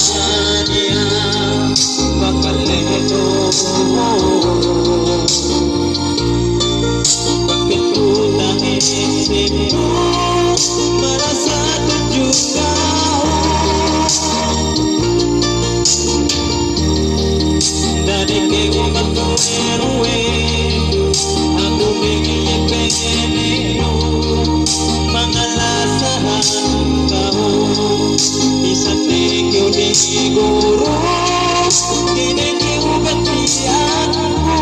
niya makalito. Bakit ko naisip mo marasa tujuh kau dari kau magkuweruwe aku bigyan pengenero mga lasahan kau isang tigyo di siguro kininiugat niyan mo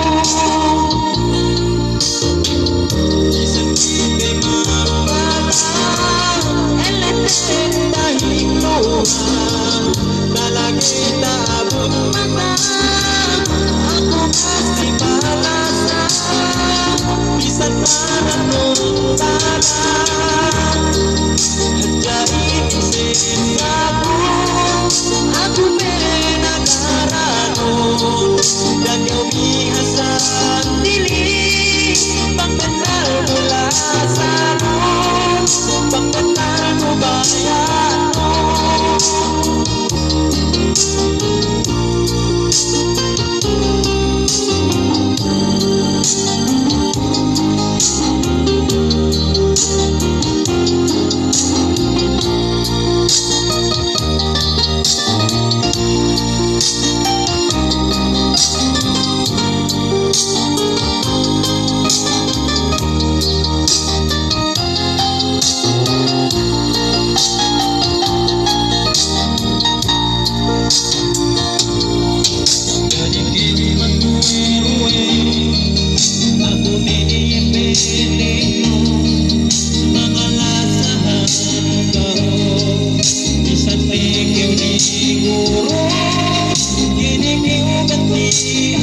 isang tigay mapala eleten dahil luha talagi tabot mata ako kasi malasa bisan para nung tala hadyain isin ako menagharano dagyaw bihasan dili pagkandal mula sa mo pagkandal mo bayan mo siguro, kinikiugat niya.